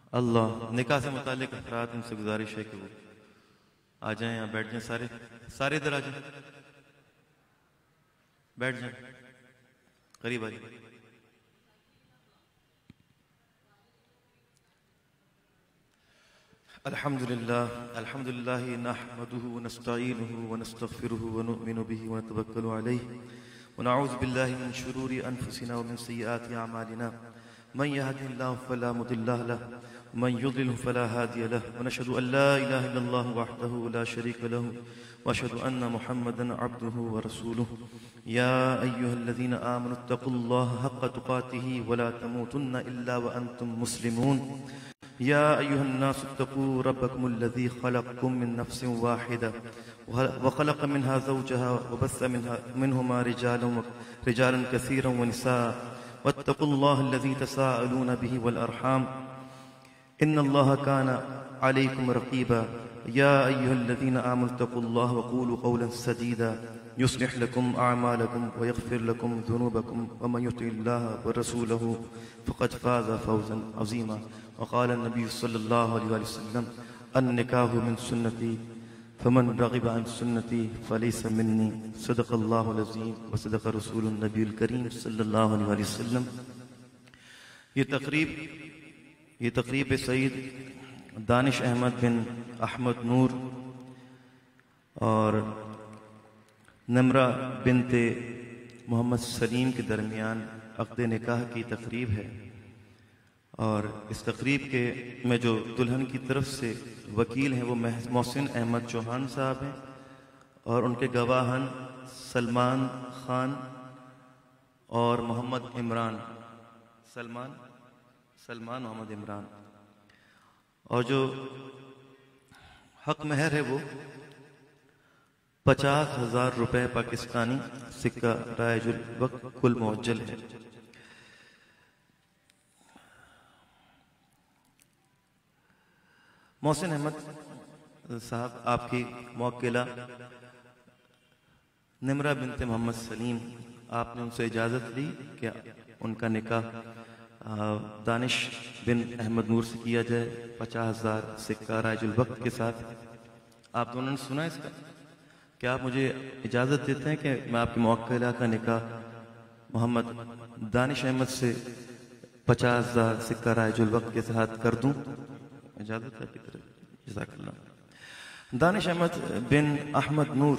اللہ نکاح سے متعلق افراد ان سے گزارش ہے کہ وہ آ جائیں یا بیٹھ جائیں. سارے ادھر آ جائیں, بیٹھ جائیں, قریب آ جائیں. الحمد للہ نحمده ونستعینه ونستغفره ونؤمن به ونتوکل علیہ ونعوذ باللہ من شرور انفسنا ومن سیئات اعمالنا من يهده الله فلا مضل له ومن يضلل فلا هادي له ونشهد ان لا اله الا الله وحده لا شريك له واشهد ان محمدا عبده ورسوله يا ايها الذين امنوا اتقوا الله حق تقاته ولا تموتن الا وانتم مسلمون يا ايها الناس اتقوا ربكم الذي خلقكم من نفس واحده وخلق منها زوجها وبث منهما رجالا كثيرا ونساء واتقوا الله الذي تساءلون به والأرحام إن الله كان عليكم رقيبا يا أيها الذين آمنوا اتقوا الله وقولوا قولا سديدا يصلح لكم أعمالكم ويغفر لكم ذنوبكم ومن يطع الله ورسوله فقد فاز فوزا عظيما. وقال النبي صلى الله عليه وسلم النكاح من سنتي فمن رغب عن سنتي فليس مني. صدق الله العظيم وصدق رسول النبي الكريم صلی اللہ علیہ وسلم. یہ تقریب سعید دانش احمد بن احمد نور اور نمرہ بنت محمد سلیم کے درمیان عقد نکاح کی تقریب ہے. اور اس تقریب کے میں جو دلہن کی طرف سے وکیل ہیں وہ محسن احمد چوہان صاحب ہیں اور ان کے گواہان سلمان خان اور محمد عمران سلمان محمد عمران. اور جو حق مہر ہے وہ 50,000 روپے پاکستانی سکہ رائج الوقت کل معجل ہے. محسن احمد صاحب آپ کی موکلہ نمرہ بنت محمد سلیم، آپ نے ان سے اجازت لی کہ ان کا نکاح دانش بن احمد نور سے کیا جائے 50,000 سکہ رائج الوقت کے ساتھ. آپ دونوں نے سنا اس کا؟ کیا آپ مجھے اجازت دیتے ہیں کہ میں آپ کی موکلہ کا نکاح محمد دانش احمد سے 50,000 سکہ رائج الوقت کے ساتھ کر دوں؟ اجازت ہے کی طرف. جزاک اللہ. دانش احمد بن احمد نور،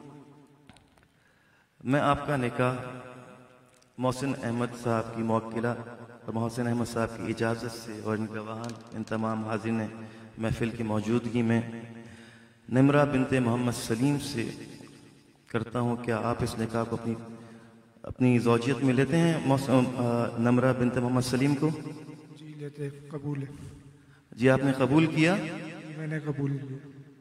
میں آپ کا نکاح محسن احمد صاحب کی موکلہ اور محسن احمد صاحب کی اجازت سے اور ان گواہان ان تمام حاضرین محفل کی موجودگی میں نمرہ بنت محمد سلیم سے کرتا ہوں. کیا آپ اس نکاح کو اپنی زوجیت میں لیتے ہیں نمرہ بنت محمد سلیم کو؟ جی لیتے، قبول ہے. جی آپ نے قبول کیا؟ میں نے قبول کیا.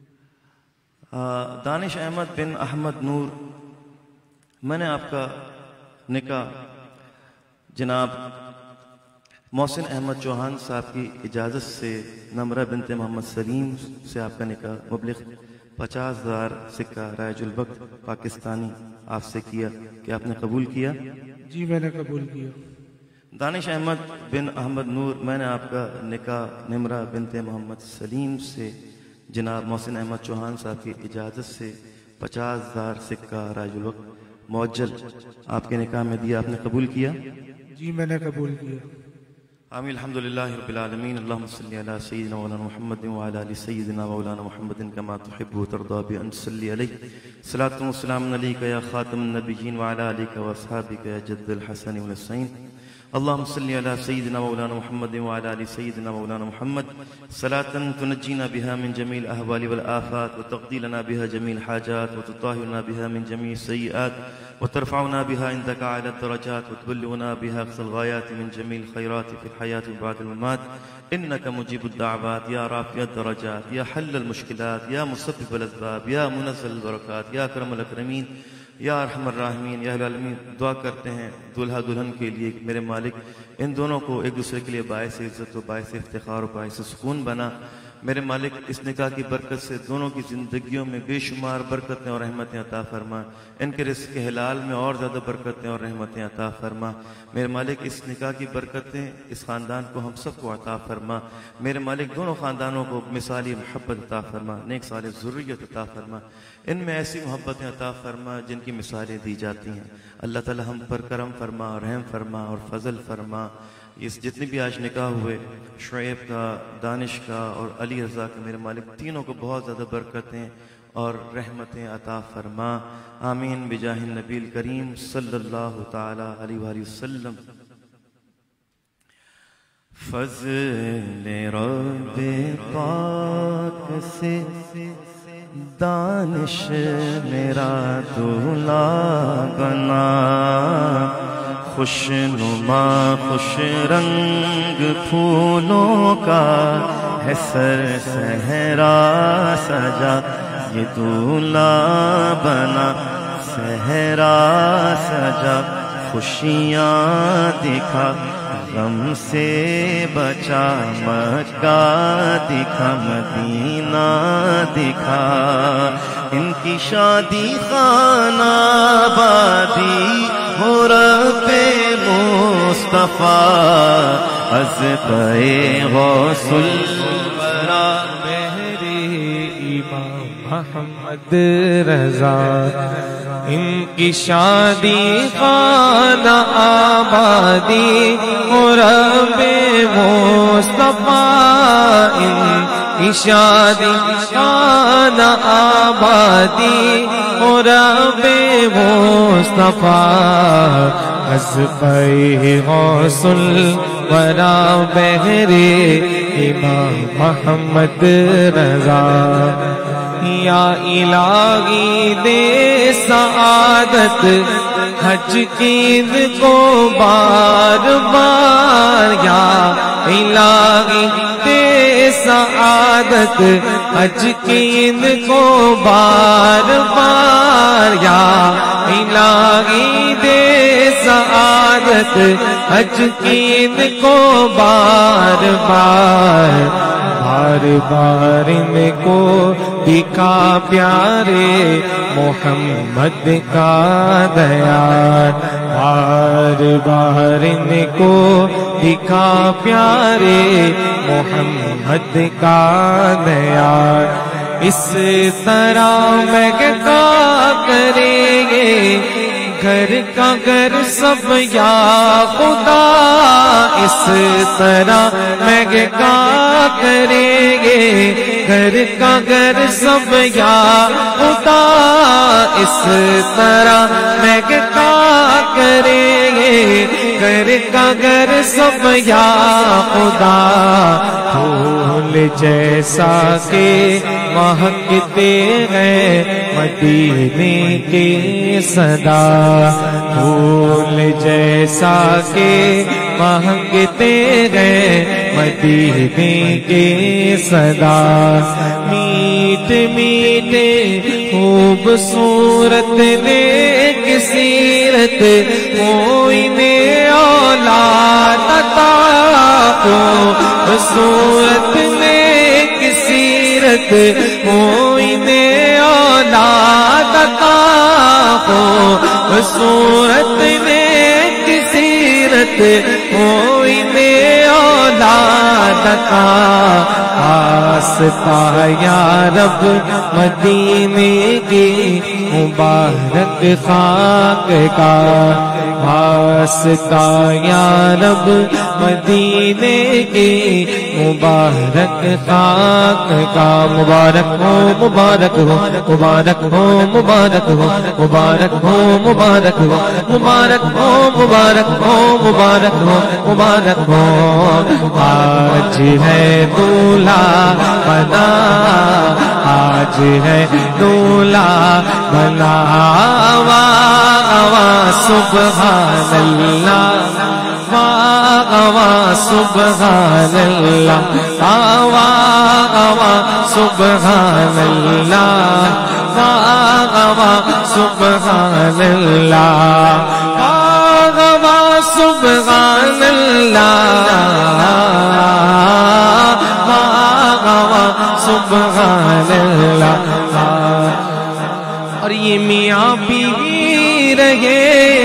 دانش احمد بن احمد نور، میں نے آپ کا نکاح جناب محسن احمد چوہان صاحب کی اجازت سے نمرہ بنت محمد سلیم سے آپ کا نکاح مبلغ 50,000 سکہ رائج الوقت پاکستانی آپ سے کیا. کہ آپ نے قبول کیا؟ جی میں نے قبول کیا. دانش احمد بن احمد نور، میں نے آپ کا نکاح نمرہ بنت محمد سلیم سے جناب محسن احمد چوہان صاحب کی اجازت سے 50,000 سکہ رائج الوقت معجل آپ کے نکاح میں دیا. آپ نے قبول کیا؟ جی میں نے قبول کیا. آمین. الحمدللہ رب العالمین. اللہم صلی علی سیدنا مولانا محمد وعلی آل سیدنا مولانا محمد کما تحب وترضى بأن تصلی علیہ. صلاۃ و سلام علیک یا خاتم النبیین وعلی آلک واصحابک یا جد الحسن والحسین. اللهم صل على سيدنا مولانا محمد وعلى آل سيدنا مولانا محمد صلاة تنجينا بها من جميع الأهوال والآفات وتقضي لنا بها جميع الحاجات وتطهرنا بها من جميع السيئات وترفعنا بها عندك أعلى الدرجات وتبلغنا بها أقصى الغايات من جميع الخيرات في الحياة وبعد الممات إنك مجيب الدعوات يا رافع الدرجات يا حل المشكلات يا مسبب الأسباب يا منزل البركات يا أكرم الأكرمين یا ارحم الراحمین. یا العالمین، دعا کرتے ہیں دلہا دلہن کے لیے کہ میرے مالک ان دونوں کو ایک دوسرے کے لیے باعث عزت و باعث افتخار و باعث سکون بنا. میرے مالک اس نکاح کی برکت سے دونوں کی زندگیوں میں بے شمار برکتیں اور رحمتیں عطا فرما، ان کے رزق حلال میں اور زیادہ برکتیں اور رحمتیں عطا فرما۔ میرے مالک اس نکاح کی برکتیں اس خاندان کو ہم سب کو عطا فرما۔ میرے مالک دونوں خاندانوں کو مثالی محبت عطا فرما، نیک صالح ذریت عطا فرما، ان میں ایسی محبتیں عطا فرما جن کی مثالیں دی جاتی ہیں۔ اللہ تعالی ہم پر کرم فرما، رحم فرما اور فضل فرما۔ اس جتنے بھی آج نکاح ہوئے، شعیب کا، دانش کا اور علی رضا کا، میرے مالک تینوں کو بہت زیادہ برکتیں اور رحمتیں عطا فرما۔ آمین بجاہ النبی الکریم صلی اللہ تعالی علیہ وآلہ وسلم۔ فضل رب پاک سے دانش میرا دولہا بنا، خوش نما خوش رنگ پھولوں کا ہے سر صحرا سجا، یہ دولہا بنا صحرا سجا، خوشیاں دکھا غم سے بچا، مکہ دکھا مدینہ دکھا، ان کی شادی خانہ آبادی ہو رب مصطفیٰ، از پہ غوث الورا بہری امام محمد رضا، ان کی شادی خانہ آبادی ہو رب مصطفیٰ، ان کی شادی خانہ آبادی ہو رب مصطفیٰ، از پہ غوث الورا بہرے امام محمد رضا، یا الہی دے سعادت حج کی کو بار بار، یا الہی دے سعادت حج کی کو بار بار، یا الہی دے سعادت حج کی کو بار بار، بار بار ان کو دکھا پیارے محمد کا دیار، بار بار ان کو دکھا پیارے محمد کا دیار، اس طرح میں کیا کریں گے گھر کا گھر سب یا خدا، اس طرح میں کیا کریں گے گھر کا گھر سب یا خدا، اس طرح میں کیا کریں گے گھر کا گھر سب یا خدا، پھول جیسا کہ مہکتے ہیں مدینے کے صدا، پھول جیسا کہ مہکتے ہیں مدینے کے صدا، میٹ میٹے خوبصورت نیک سیرت کوئی نے اولاد عطا، خوبصورت نیک سیرت کوئی نے اولاد عطا، خوبصورت نیک سیرت کوئی نے اولاد عطا، آستا یا رب مدینے کی مبارک خاک کا، آستا یا رب مدینے کی مبارک خاک کا، مبارک ہو مبارک ہو مبارک ہو مبارک ہو مبارک ہو مبارک ہو مبارک ہو مبارک ہو مبارک ہو مبارک ہو، آج ہے دولہا بنا، آج ہے دولہا بنا، سبحان اللہ، سبحان اللہ، سبحان اللہ، سبحان اللہ، سبحان اللہ، سبحان اللہ. اور یہ میاں بیوی رہے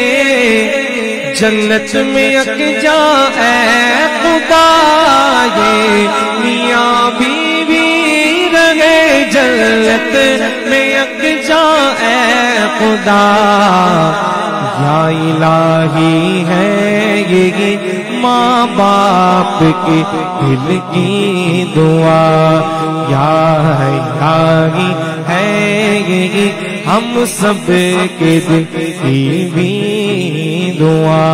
جنت میں یکجا اے خدا، یہ میاں بیوی رہے جنت میں یکجا اے خدا. یا الہی ہے یہ ماں باپ کے دل کی دعا، یا الہی ہے یہ ہم سب کے دل کی بھی دعا.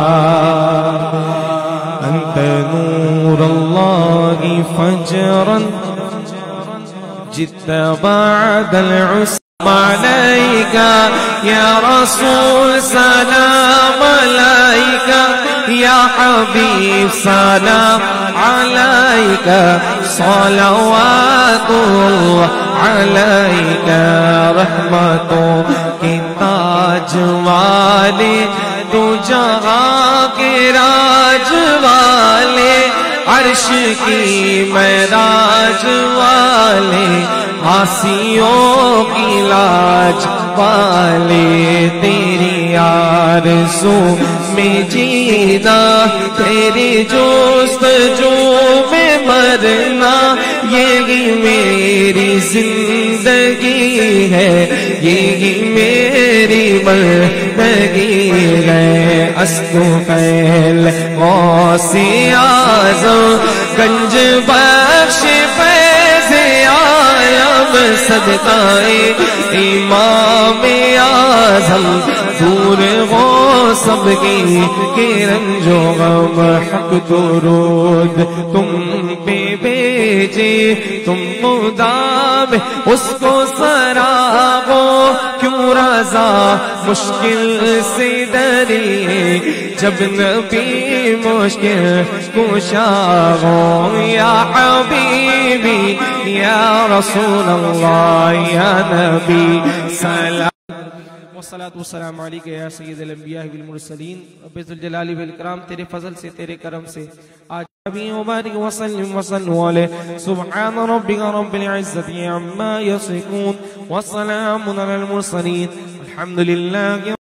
انت نور اللہ فجرا جئت بعد العسر عليك يا رسول سلام عليك يا حبيب سلام عليك صلوات الله عليك رحمتوں کی تاج والے تو جہاں کے راج والے عرش کی معراج والے آسیوں کی لاج والے تیری آرزو میں جینا تیری جستجو میں مرنا یہی میری زندگی ہے یہی میری مردگی ہے استغفر غوث اعظم گنج بخش فیض عالم صدقائے امام اعظم دور ہو سب کی رنج و غم حق درود تم پہ بھیجے تم خدا میں اس کو سراغو کیوں رضا مشکل سے ڈری جب نبی مشکل کشا ہو یا حبیبی یا رسول اللہ یا نبی سلام والصلاة والسلام علیکہ یا سید الانبیاء والمرسلین رب ذوالجلال والاکرام تیرے فضل سے تیرے کرم سے آج نبی مبارک وسلم وسلم علیہ سبحان ربک رب العزت عما یصفون والسلام علی المرسلین الحمدللہ